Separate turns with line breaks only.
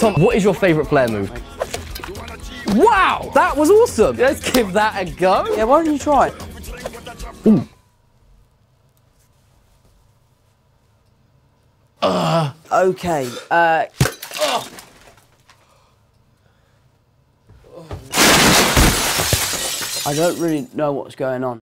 Tom, what is your favourite player move? Wow, that was awesome. Let's give that a go.
Yeah, why don't you try it?
Ooh.
Okay, I don't really know what's going on.